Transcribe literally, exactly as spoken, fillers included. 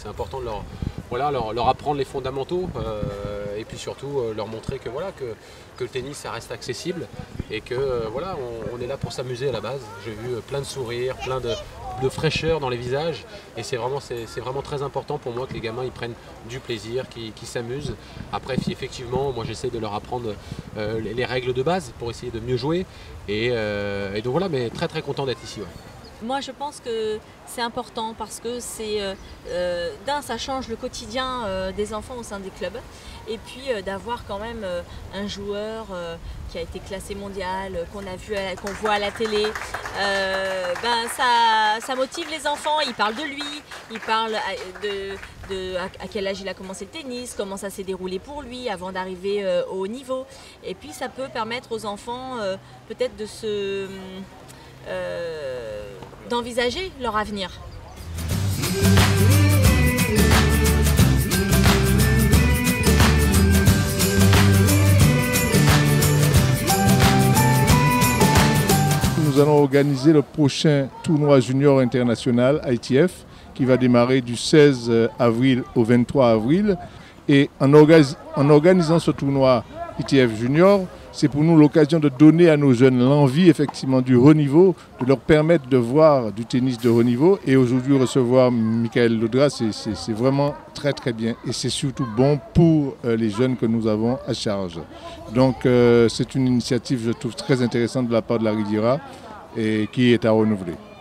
c'est important de leur, voilà, leur, leur apprendre les fondamentaux euh, et puis surtout euh, leur montrer que, voilà, que, que le tennis ça reste accessible et que euh, voilà, on, on est là pour s'amuser à la base. J'ai vu euh, plein de sourires, plein de, de fraîcheur dans les visages et c'est vraiment, c'est vraiment très important pour moi que les gamins ils prennent du plaisir, qu'ils qu'ils s'amusent. Après effectivement moi j'essaie de leur apprendre euh, les, les règles de base pour essayer de mieux jouer et, euh, et donc voilà, mais très très content d'être ici. Ouais. Moi, je pense que c'est important parce que c'est euh, euh, d'un, ça change le quotidien euh, des enfants au sein des clubs, et puis euh, d'avoir quand même euh, un joueur euh, qui a été classé mondial, euh, qu'on a vu, qu'on voit à la télé. Euh, ben ça, ça motive les enfants. Ils parlent de lui, ils parlent de, de à, à quel âge il a commencé le tennis, comment ça s'est déroulé pour lui avant d'arriver euh, au haut niveau. Et puis ça peut permettre aux enfants euh, peut-être de se Euh, d'envisager leur avenir. Nous allons organiser le prochain tournoi junior international I T F qui va démarrer du seize avril au vingt-trois avril. Et en, organis en organisant ce tournoi I T F junior, c'est pour nous l'occasion de donner à nos jeunes l'envie effectivement du haut niveau, de leur permettre de voir du tennis de haut niveau. Et aujourd'hui recevoir Michael Laudras, c'est vraiment très très bien. Et c'est surtout bon pour euh, les jeunes que nous avons à charge. Donc euh, c'est une initiative, je trouve, très intéressante de la part de la Riviera et qui est à renouveler.